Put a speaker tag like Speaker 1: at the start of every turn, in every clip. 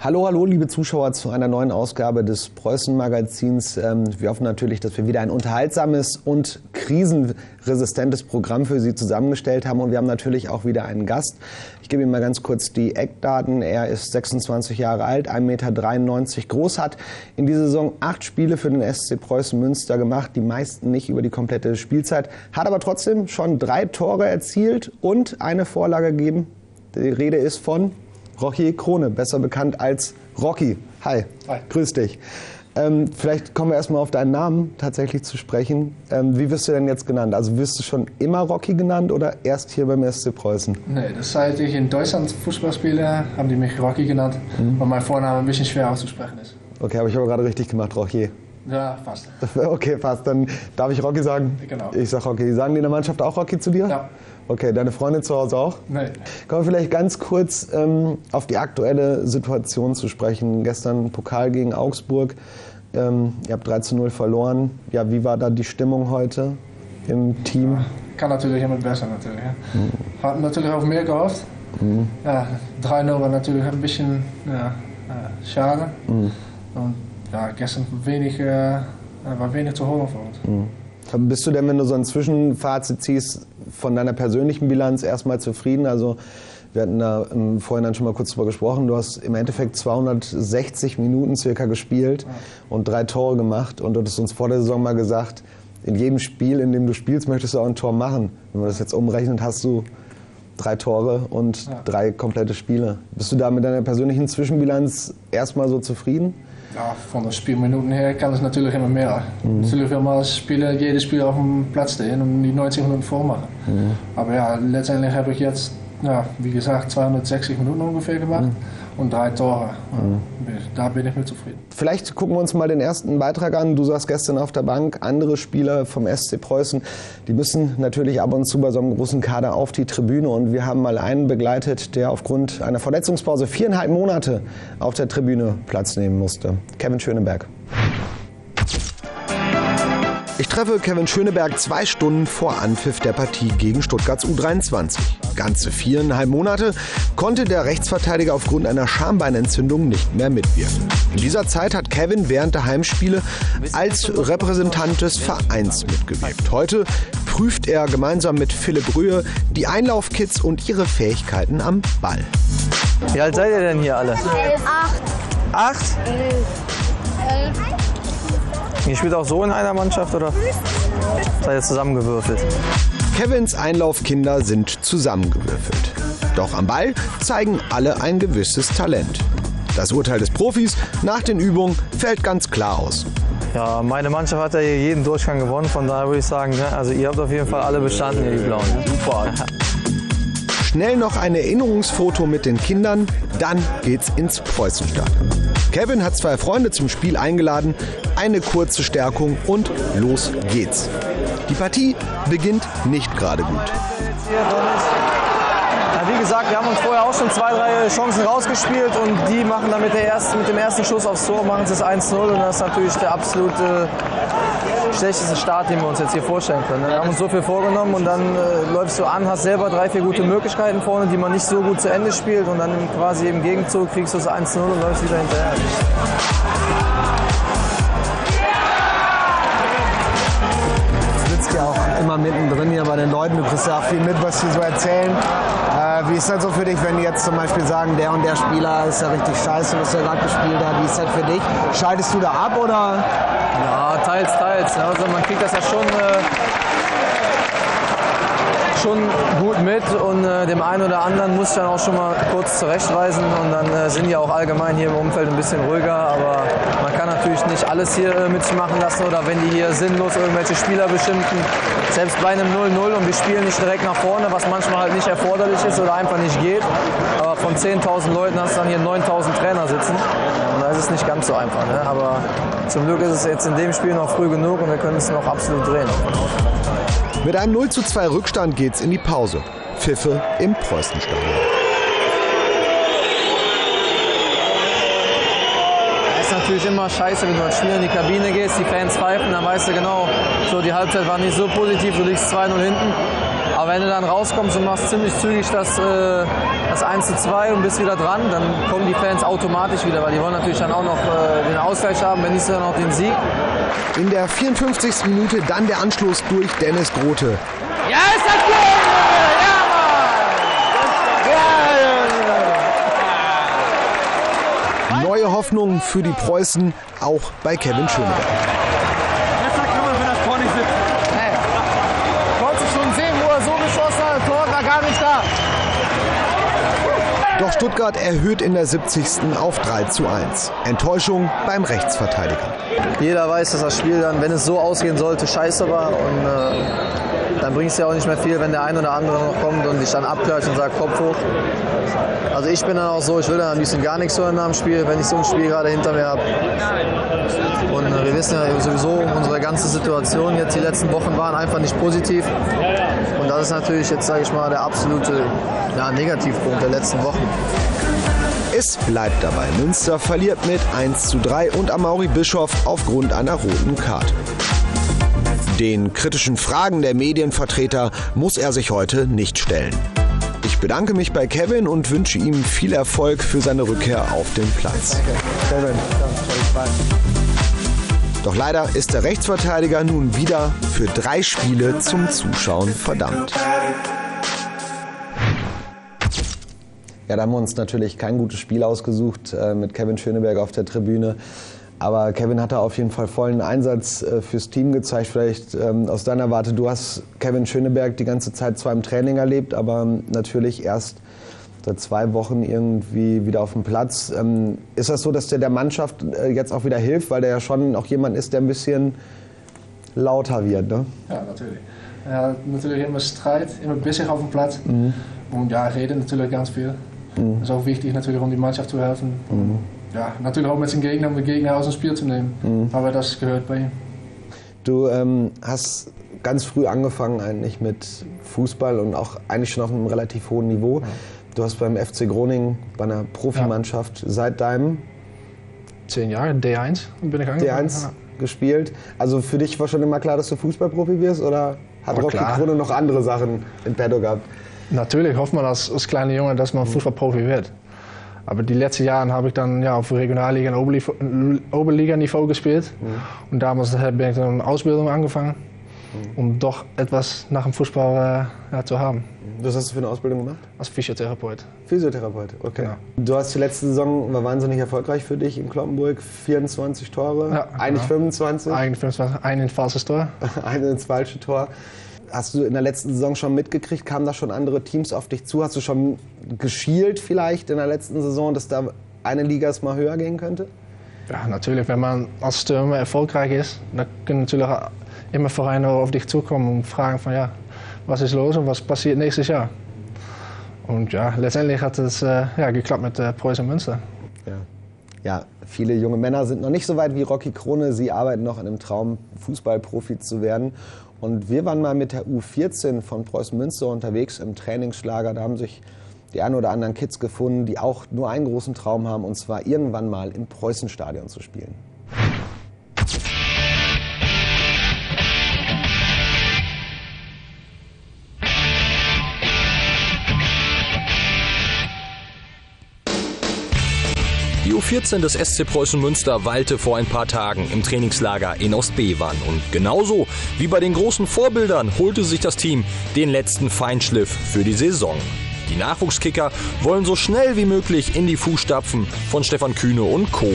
Speaker 1: Hallo, hallo, liebe Zuschauer, zu einer neuen Ausgabe des Preußen-Magazins. Wir hoffen natürlich, dass wir wieder ein unterhaltsames und krisenresistentes Programm für Sie zusammengestellt haben. Und wir haben natürlich auch wieder einen Gast. Ich gebe Ihnen mal ganz kurz die Eckdaten. Er ist 26 Jahre alt, 1,93 Meter groß, hat in dieser Saison 8 Spiele für den SC Preußen Münster gemacht, die meisten nicht über die komplette Spielzeit, hat aber trotzdem schon 3 Tore erzielt und eine Vorlage gegeben. Die Rede ist von Rogier Krone, besser bekannt als Rocky. Hi, grüß dich. Vielleicht kommen wir erstmal auf deinen Namen tatsächlich zu sprechen. Wie wirst du denn jetzt genannt? Also wirst du schon immer Rocky genannt oder erst hier beim SC Preußen?
Speaker 2: Nee, das seit ich in Deutschland Fußball spiele, haben die mich Rocky genannt, weil mein Vorname ein bisschen schwer auszusprechen ist.
Speaker 1: Okay, habe ich aber gerade richtig gemacht, Rogier.
Speaker 2: Ja, fast.
Speaker 1: Okay, fast. Dann darf ich Rocky sagen?
Speaker 2: Genau.
Speaker 1: Ich sag Rocky. Sagen die in der Mannschaft auch Rocky zu dir?
Speaker 2: Ja.
Speaker 1: Okay, deine Freundin zu Hause auch?
Speaker 2: Nein.
Speaker 1: Kommen wir vielleicht ganz kurz auf die aktuelle Situation zu sprechen. Gestern Pokal gegen Augsburg. Ihr habt 3:0 verloren. Ja, wie war da die Stimmung heute im Team?
Speaker 2: Ja, kann natürlich immer besser. Natürlich, ja. Hatten natürlich auf mehr gehofft. Ja, 3:0 war natürlich ein bisschen schade. Und ja, gestern war wenig zu holen für uns.
Speaker 1: Bist du denn, wenn du so ein Zwischenfazit ziehst, von deiner persönlichen Bilanz erstmal zufrieden? Also wir hatten da im Vorhinein schon mal kurz drüber gesprochen. Du hast im Endeffekt 260 Minuten circa gespielt und 3 Tore gemacht. Und du hast uns vor der Saison mal gesagt, in jedem Spiel, in dem du spielst, möchtest du auch ein Tor machen. Wenn man das jetzt umrechnet, hast du 3 Tore und 3 komplette Spiele. Bist du da mit deiner persönlichen Zwischenbilanz erstmal so zufrieden?
Speaker 2: Ja, von den Spielminuten her kann es natürlich immer mehr. Natürlich will man als Spieler jedes Spiel auf dem Platz stehen und die 90 Minuten vormachen. Aber ja, letztendlich habe ich jetzt, wie gesagt, 260 Minuten ungefähr gemacht und 3 Tore. Da bin ich mit zufrieden.
Speaker 1: Vielleicht gucken wir uns mal den ersten Beitrag an. Du saßt gestern auf der Bank, andere Spieler vom SC Preußen, die müssen natürlich ab und zu bei so einem großen Kader auf die Tribüne. Und wir haben mal einen begleitet, der aufgrund einer Verletzungspause 4,5 Monate auf der Tribüne Platz nehmen musste. Kevin Schöneberg. Ich treffe Kevin Schöneberg 2 Stunden vor Anpfiff der Partie gegen Stuttgarts U23. Ganze 4,5 Monate konnte der Rechtsverteidiger aufgrund einer Schambeinentzündung nicht mehr mitwirken. In dieser Zeit hat Kevin während der Heimspiele als Repräsentant des Vereins mitgewirkt. Heute prüft er gemeinsam mit Philipp Rühe die Einlaufkids und ihre Fähigkeiten am Ball.
Speaker 3: Wie alt seid ihr denn hier alle? 8. 8? Ihr spielt auch so in einer Mannschaft oder seid ihr zusammengewürfelt?
Speaker 1: Kevins Einlaufkinder sind zusammengewürfelt. Doch am Ball zeigen alle ein gewisses Talent. Das Urteil des Profis nach den Übungen fällt ganz klar aus.
Speaker 3: Ja, meine Mannschaft hat ja jeden Durchgang gewonnen, von daher würde ich sagen, also ihr habt auf jeden Fall alle bestanden, ihr die Blauen. Super.
Speaker 1: Schnell noch ein Erinnerungsfoto mit den Kindern, dann geht's ins Preußenstadion. Kevin hat 2 Freunde zum Spiel eingeladen, eine kurze Stärkung und los geht's. Die Partie beginnt nicht gerade gut.
Speaker 3: Ja, wie gesagt, wir haben uns vorher auch schon 2, 3 Chancen rausgespielt und die machen dann mit dem ersten Schuss aufs Tor, machen es 1:0 und das ist natürlich der absolute schlechteste Start, den wir uns jetzt hier vorstellen können. Wir haben uns so viel vorgenommen und dann läufst du an, hast selber 3, 4 gute Möglichkeiten vorne, die man nicht so gut zu Ende spielt und dann quasi im Gegenzug kriegst du es 1:0 und läufst wieder hinterher.
Speaker 1: Du sitzt ja auch immer mittendrin hier bei den Leuten, du kriegst ja auch viel mit, was sie so erzählen. Wie ist das so für dich, wenn die jetzt zum Beispiel sagen, der und der Spieler ist ja richtig scheiße, was er gerade gespielt hat? Wie ist das für dich? Schaltest du da ab oder?
Speaker 3: Ja, teils. Also man kriegt das ja schon gut mit und dem einen oder anderen muss ich dann auch schon mal kurz zurechtweisen und dann sind die auch allgemein hier im Umfeld ein bisschen ruhiger, aber man kann natürlich nicht alles hier mit sich machen lassen oder wenn die hier sinnlos irgendwelche Spieler beschimpfen, selbst bei einem 0:0 und wir spielen nicht direkt nach vorne, was manchmal halt nicht erforderlich ist oder einfach nicht geht, aber von 10.000 Leuten hast du dann hier 9.000 Trainer sitzen und da ist es nicht ganz so einfach, ne? Aber zum Glück ist es jetzt in dem Spiel noch früh genug und wir können es noch absolut drehen.
Speaker 1: Mit einem 0:2 Rückstand geht's in die Pause. Pfiffe im Preußenstadion.
Speaker 3: Es ist natürlich immer scheiße, wenn du als Spieler in die Kabine gehst, die Fans pfeifen, dann weißt du genau, so die Halbzeit war nicht so positiv, du liegst 2:0 hinten. Aber wenn du dann rauskommst und machst ziemlich zügig das 1:2 und bist wieder dran, dann kommen die Fans automatisch wieder, weil die wollen natürlich dann auch noch den Ausgleich haben, wenn nicht dann noch den Sieg.
Speaker 1: In der 54. Minute dann der Anschluss durch Dennis Grote.
Speaker 3: Ja, ist das gut! Ja, Mann! Ja,
Speaker 1: Neue Hoffnung für die Preußen, auch bei Kevin Schöneberg.
Speaker 4: Besser kann man für das Tor nicht sitzen.
Speaker 3: Konntest du schon sehen, wo er so geschossen hat, das Tor war gar nicht da.
Speaker 1: Doch Stuttgart erhöht in der 70. auf 3:1. Enttäuschung beim Rechtsverteidiger.
Speaker 3: Jeder weiß, dass das Spiel dann, wenn es so ausgehen sollte, scheiße war. Und dann bringt es ja auch nicht mehr viel, wenn der ein oder andere noch kommt und dich dann abklatscht und sagt, Kopf hoch. Also ich bin dann auch so, ich will dann ein bisschen gar nichts hören nach dem Spiel, wenn ich so ein Spiel gerade hinter mir habe. Und wir wissen ja sowieso, unsere ganze Situation jetzt die letzten Wochen waren einfach nicht positiv. Und das ist natürlich jetzt, sage ich mal, der absolute Negativpunkt der letzten Wochen.
Speaker 1: Es bleibt dabei. Münster verliert mit 1:3 und Amaury Bischof aufgrund einer roten Karte. Den kritischen Fragen der Medienvertreter muss er sich heute nicht stellen. Ich bedanke mich bei Kevin und wünsche ihm viel Erfolg für seine Rückkehr auf den Platz.
Speaker 3: Kevin.
Speaker 1: Doch leider ist der Rechtsverteidiger nun wieder für 3 Spiele zum Zuschauen verdammt. Ja, da haben wir uns natürlich kein gutes Spiel ausgesucht mit Kevin Schöneberg auf der Tribüne. Aber Kevin hat da auf jeden Fall vollen Einsatz fürs Team gezeigt. Vielleicht aus deiner Warte, du hast Kevin Schöneberg die ganze Zeit zwar im Training erlebt, aber natürlich erst seit 2 Wochen irgendwie wieder auf dem Platz. Ist das so, dass der Mannschaft jetzt auch wieder hilft, weil der ja schon auch jemand ist, der ein bisschen lauter wird, ne?
Speaker 2: Ja, natürlich. Er hat natürlich immer Streit, immer bissig auf dem Platz. Und ja, redet natürlich ganz viel. Das ist auch wichtig natürlich, um die Mannschaft zu helfen. Ja, natürlich auch mit den Gegnern, um den Gegner aus dem Spiel zu nehmen. Aber das gehört bei ihm.
Speaker 1: Du hast ganz früh angefangen eigentlich mit Fußball und auch eigentlich schon auf einem relativ hohen Niveau. Ja. Du hast beim FC Groningen bei einer Profimannschaft seit deinem
Speaker 2: 10 Jahre, D1 bin ich angefangen.
Speaker 1: D1 gespielt. Also für dich war schon immer klar, dass du Fußballprofi wirst oder hat Rocky Krone noch andere Sachen in petto gehabt? Natürlich hofft man als kleiner Junge, dass man Fußballprofi wird. Aber die letzten Jahre habe ich dann auf Regionalliga und Oberliga-Niveau gespielt. Und damals bin ich dann eine Ausbildung angefangen, um doch etwas nach dem Fußball zu haben. Was hast du für eine Ausbildung gemacht? Als Physiotherapeut. Physiotherapeut, okay. Genau. Du hast die letzte Saison, war wahnsinnig erfolgreich für dich in Cloppenburg. 24 Tore, ja, eigentlich 25. Eigentlich 25, ein falsches Tor. Ein ins falsche Tor. Hast du in der letzten Saison schon mitgekriegt, kamen da schon andere Teams auf dich zu? Hast du schon geschielt vielleicht in der letzten Saison, dass da eine Liga mal höher gehen könnte? Ja, natürlich. Wenn man als Stürmer erfolgreich ist, dann können natürlich immer Vereine auf dich zukommen und fragen von ja, was ist los und was passiert nächstes Jahr? Und ja, letztendlich hat es geklappt mit Preußen Münster. Ja, viele junge Männer sind noch nicht so weit wie Rocky Krone. Sie arbeiten noch an dem Traum, Fußballprofi zu werden. Und wir waren mal mit der U14 von Preußen Münster unterwegs im Trainingslager. Da haben sich die ein oder anderen Kids gefunden, die auch nur einen großen Traum haben, und zwar irgendwann mal im Preußenstadion zu spielen.
Speaker 5: Die U14 des SC Preußen Münster weilte vor ein paar Tagen im Trainingslager in Ostbevern. Und genauso wie bei den großen Vorbildern holte sich das Team den letzten Feinschliff für die Saison. Die Nachwuchskicker wollen so schnell wie möglich in die Fußstapfen von Stefan Kühne und Co.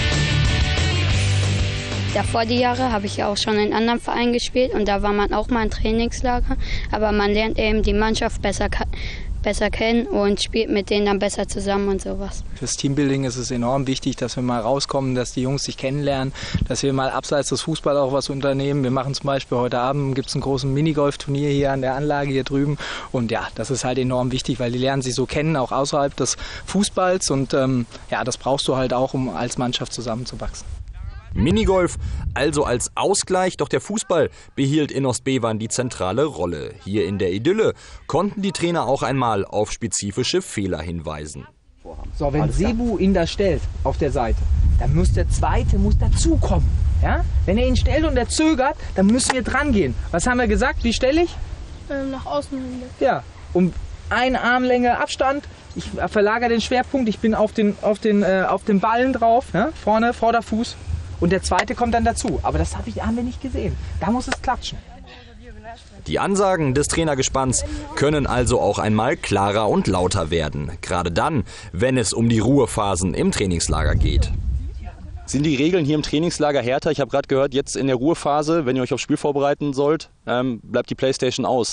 Speaker 6: Davor die Jahre habe ich ja auch schon in anderen Vereinen gespielt und da war man auch mal im Trainingslager. Aber man lernt eben die Mannschaft besser kennen und spielt mit denen dann besser zusammen und sowas.
Speaker 7: Fürs Teambuilding ist es enorm wichtig, dass wir mal rauskommen, dass die Jungs sich kennenlernen, dass wir mal abseits des Fußballs auch was unternehmen. Wir machen zum Beispiel heute Abend, gibt es einen großen Minigolf-Turnier hier an der Anlage hier drüben. Und ja, das ist halt enorm wichtig, weil die lernen sich so kennen, auch außerhalb des Fußballs. Und das brauchst du halt auch, um als Mannschaft zusammenzuwachsen.
Speaker 5: Minigolf also als Ausgleich, doch der Fußball behielt in Ostbevern die zentrale Rolle. Hier in der Idylle konnten die Trainer auch einmal auf spezifische Fehler hinweisen.
Speaker 8: So, wenn Sebu ihn da stellt auf der Seite, dann muss der Zweite dazukommen. Ja? Wenn er ihn stellt und er zögert, dann müssen wir dran gehen. Was haben wir gesagt? Wie stelle ich?
Speaker 9: nach außen hin.
Speaker 8: Ja, um eine Armlänge Abstand. Ich verlagere den Schwerpunkt, ich bin auf den Ballen drauf, ja? Vorne, Vorderfuß. Und der zweite kommt dann dazu. Aber das haben wir nicht gesehen. Da muss es klatschen.
Speaker 5: Die Ansagen des Trainergespanns können also auch einmal klarer und lauter werden. Gerade dann, wenn es um die Ruhephasen im Trainingslager geht.
Speaker 10: Sind die Regeln hier im Trainingslager härter? Ich habe gerade gehört, jetzt in der Ruhephase, wenn ihr euch aufs Spiel vorbereiten sollt, bleibt die Playstation aus.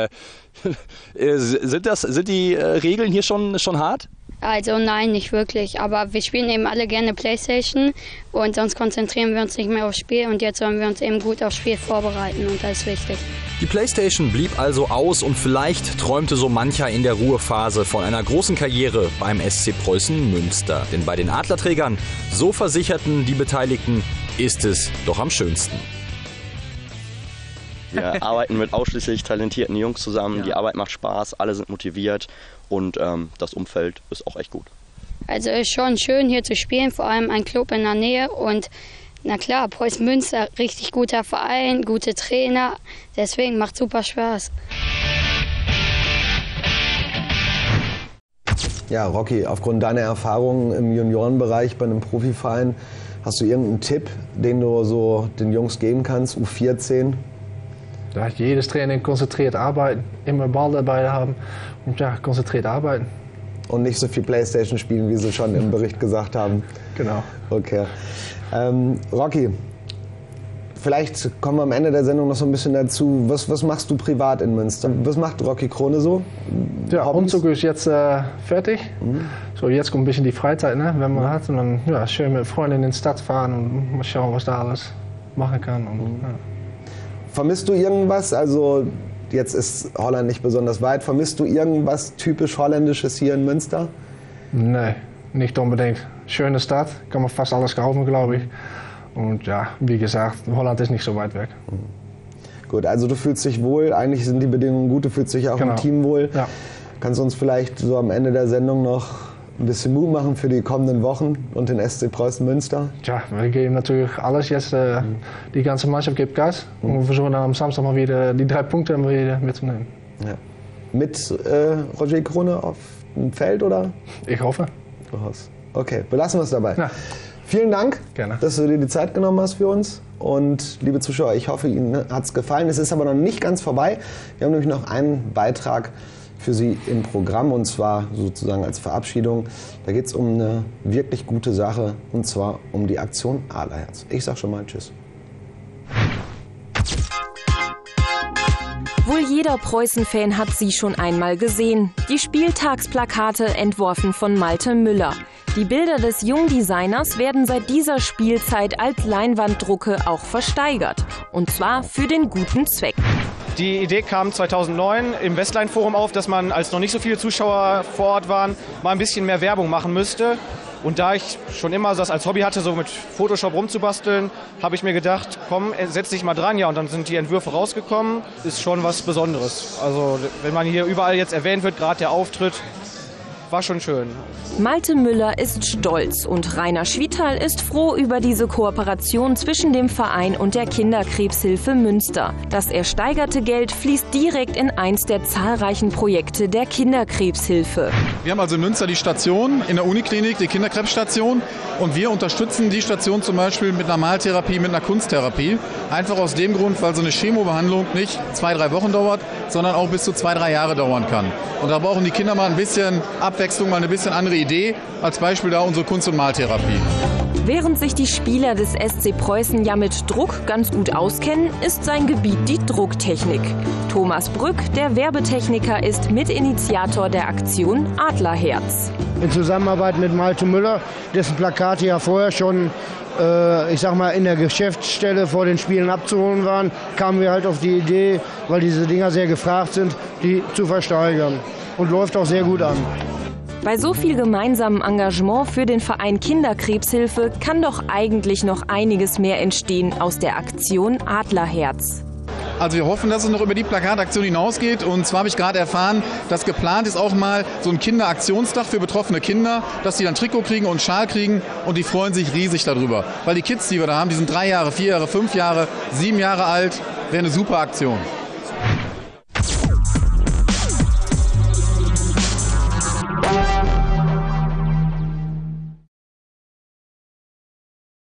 Speaker 10: Sind die Regeln hier schon hart?
Speaker 6: Also nein, nicht wirklich. Aber wir spielen eben alle gerne Playstation und sonst konzentrieren wir uns nicht mehr aufs Spiel. Und jetzt sollen wir uns eben gut aufs Spiel vorbereiten und das ist wichtig.
Speaker 5: Die Playstation blieb also aus und vielleicht träumte so mancher in der Ruhephase von einer großen Karriere beim SC Preußen Münster. Denn bei den Adlerträgern, so versicherten die Beteiligten, ist es doch am schönsten.
Speaker 10: Wir arbeiten mit ausschließlich talentierten Jungs zusammen, die Arbeit macht Spaß, alle sind motiviert und das Umfeld ist auch echt gut.
Speaker 6: Also es ist schon schön hier zu spielen, vor allem ein Club in der Nähe und na klar, Preußen Münster, richtig guter Verein, gute Trainer, deswegen macht super Spaß.
Speaker 1: Ja, Rocky, aufgrund deiner Erfahrungen im Juniorenbereich bei einem Profiverein, hast du irgendeinen Tipp, den du so den Jungs geben kannst, U14?
Speaker 2: Ja, jedes Training konzentriert arbeiten, immer Ball dabei haben und ja, konzentriert arbeiten.
Speaker 1: Und nicht so viel Playstation spielen, wie sie schon im Bericht gesagt haben.
Speaker 2: Genau.
Speaker 1: Okay. Rocky, vielleicht kommen wir am Ende der Sendung noch so ein bisschen dazu. Was machst du privat in Münster? Was macht Rocky Krone so?
Speaker 2: Ja, Umzug ist jetzt fertig. So, jetzt kommt ein bisschen die Freizeit, ne, wenn man hat. Und dann ja, schön mit Freunden in die Stadt fahren und mal schauen, was da alles machen kann. Und, ja.
Speaker 1: Vermisst du irgendwas? Also jetzt ist Holland nicht besonders weit. Vermisst du irgendwas typisch Holländisches hier in Münster?
Speaker 2: Nee, nicht unbedingt. Schöne Stadt, kann man fast alles kaufen, glaube ich. Und ja, wie gesagt, Holland ist nicht so weit weg.
Speaker 1: Gut, also du fühlst dich wohl, eigentlich sind die Bedingungen gut, du fühlst dich auch im Team wohl.
Speaker 2: Ja.
Speaker 1: Kannst du uns vielleicht so am Ende der Sendung noch ein bisschen Mut machen für die kommenden Wochen und den SC Preußen Münster?
Speaker 2: Ja, wir geben natürlich alles jetzt. Die ganze Mannschaft gibt Gas. Und wir versuchen dann am Samstag mal wieder die 3 Punkte wieder mitzunehmen.
Speaker 1: Ja. Mit Roger Krone auf dem Feld, oder?
Speaker 2: Ich hoffe.
Speaker 1: Okay, belassen wir es dabei. Ja. Vielen Dank, dass du dir die Zeit genommen hast für uns. Und liebe Zuschauer, ich hoffe, Ihnen hat es gefallen. Es ist aber noch nicht ganz vorbei. Wir haben nämlich noch einen Beitrag für Sie im Programm, und zwar sozusagen als Verabschiedung. Da geht es um eine wirklich gute Sache, und zwar um die Aktion Adlerherz. Ich sag schon mal Tschüss.
Speaker 11: Wohl jeder Preußen-Fan hat sie schon einmal gesehen. Die Spieltagsplakate, entworfen von Malte Müller. Die Bilder des Jungdesigners werden seit dieser Spielzeit als Leinwanddrucke auch versteigert. Und zwar für den guten Zweck.
Speaker 12: Die Idee kam 2009 im Westline-Forum auf, dass man, als noch nicht so viele Zuschauer vor Ort waren, mal ein bisschen mehr Werbung machen müsste. Und da ich schon immer das als Hobby hatte, so mit Photoshop rumzubasteln, habe ich mir gedacht, komm, setz dich mal dran. Ja, und dann sind die Entwürfe rausgekommen. Ist schon was Besonderes. Also wenn man hier überall jetzt erwähnt wird, gerade der Auftritt, war schon schön.
Speaker 11: Malte Müller ist stolz und Rainer Schwietal ist froh über diese Kooperation zwischen dem Verein und der Kinderkrebshilfe Münster. Das ersteigerte Geld fließt direkt in eins der zahlreichen Projekte der Kinderkrebshilfe.
Speaker 13: Wir haben also in Münster die Station, in der Uniklinik, die Kinderkrebsstation, und wir unterstützen die Station zum Beispiel mit einer Maltherapie, mit einer Kunsttherapie. Einfach aus dem Grund, weil so eine Chemobehandlung nicht 2-3 Wochen dauert, sondern auch bis zu 2-3 Jahre dauern kann. Und da brauchen die Kinder mal ein bisschen Abwechslung, mal eine bisschen andere Idee. Als Beispiel da unsere Kunst- und Maltherapie.
Speaker 11: Während sich die Spieler des SC Preußen ja mit Druck ganz gut auskennen, ist sein Gebiet die Drucktechnik. Thomas Brück, der Werbetechniker, ist Mitinitiator der Aktion Adlerherz.
Speaker 14: In Zusammenarbeit mit Malte Müller, dessen Plakate ja vorher schon ich sag mal, in der Geschäftsstelle vor den Spielen abzuholen waren, kamen wir halt auf die Idee, weil diese Dinger sehr gefragt sind, die zu versteigern. Und läuft auch sehr gut an.
Speaker 11: Bei so viel gemeinsamem Engagement für den Verein Kinderkrebshilfe kann doch eigentlich noch einiges mehr entstehen aus der Aktion Adlerherz.
Speaker 13: Also wir hoffen, dass es noch über die Plakataktion hinausgeht. Und zwar habe ich gerade erfahren, dass geplant ist auch mal so ein Kinderaktionstag für betroffene Kinder, dass die dann Trikot kriegen und Schal kriegen, und die freuen sich riesig darüber. Weil die Kids, die wir da haben, die sind 3 Jahre, 4 Jahre, 5 Jahre, 7 Jahre alt. Wäre eine super Aktion.